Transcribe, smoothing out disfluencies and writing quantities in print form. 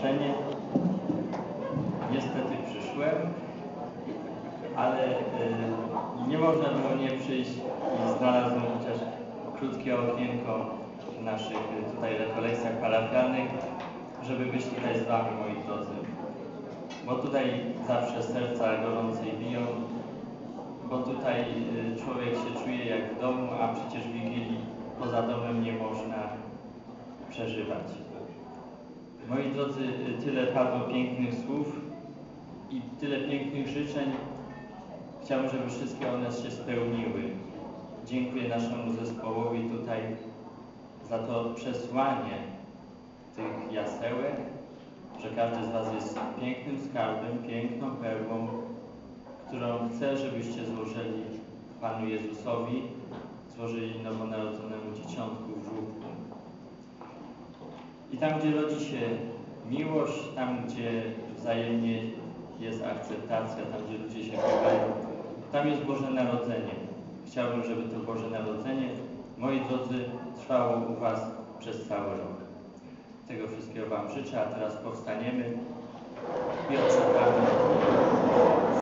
zaproszenie. Niestety przyszłem, ale nie można było nie przyjść i znalazłem chociaż krótkie okienko w naszych tutaj rekolekcjach parafialnych, żeby być tutaj z Wami, moi drodzy. Bo tutaj zawsze serca gorącej biją, bo tutaj człowiek się czuje jak w domu, a przecież Wigilii poza domem nie można przeżywać. Moi drodzy, tyle padło pięknych słów i tyle pięknych życzeń. Chciałbym, żeby wszystkie one się spełniły. Dziękuję naszemu zespołowi tutaj za to przesłanie tych jasełek, że każdy z Was jest pięknym skarbem, piękną perłą, którą chcę, żebyście złożyli Panu Jezusowi, złożyli nowonarodzonemu dzieciątku w żłóbku. I tam, gdzie rodzi się miłość, tam, gdzie wzajemnie jest akceptacja, tam, gdzie ludzie się kochają, tam jest Boże Narodzenie. Chciałbym, żeby to Boże Narodzenie, moi drodzy, trwało u Was przez cały rok. Tego wszystkiego Wam życzę, a teraz powstaniemy i odczytamy